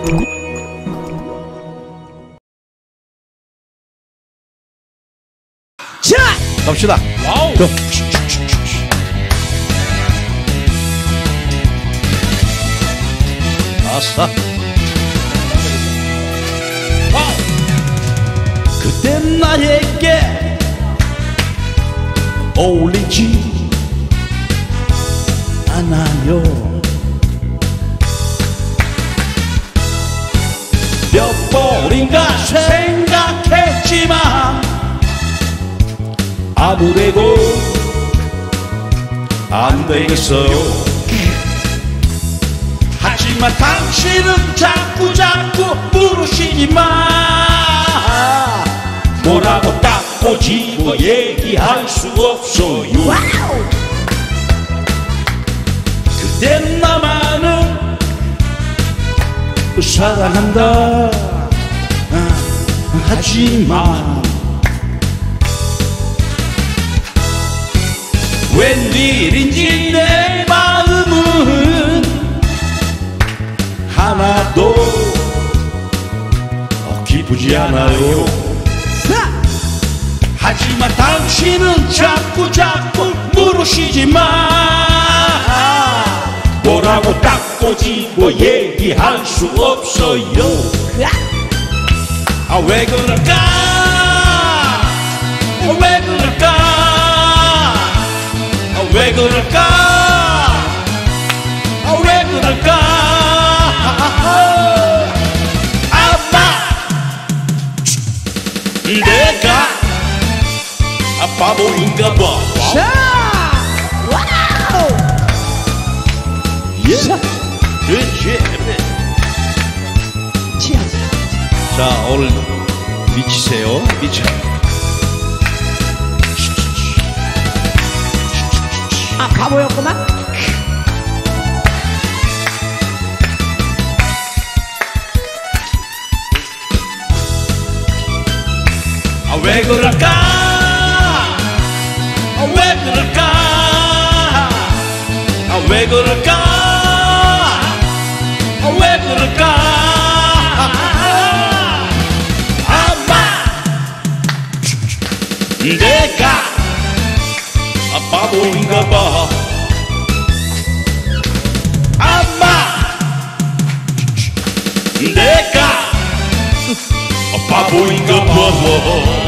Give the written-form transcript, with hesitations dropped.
자! 갑시다. 와우. 고. 아싸. 와우. 그땐 나에게 어울리지 않아요. 몇 번인가 생각했지만 아무래도 안 되겠어요. 하지만 당신은 자꾸 물으시지만 뭐라고 딱 꼬집어 얘기할 수 없어요. 그땐 나만은 사랑한다 하지만 웬일인지 내 마음은 하나도 기쁘지 않아요. 하지만 당신은 자꾸 물으시지만 뭐라고 딱 꼬집어 얘기할 수 없어요. 아, 왜 그럴까? 왜 그럴까? 왜 그럴까? 왜 그럴까? 아마 내가 바보인가 봐. 와우! 예. 그렇지. 자, 오늘 미치세요. 미쳐. 아, 바보였구만. 아, 왜 그럴까? 아, 왜 그럴까? 아, 왜 그럴까? 아, 왜 그럴까? 아마 내가 바보인가 봐. 아마 내가 바보인가 봐.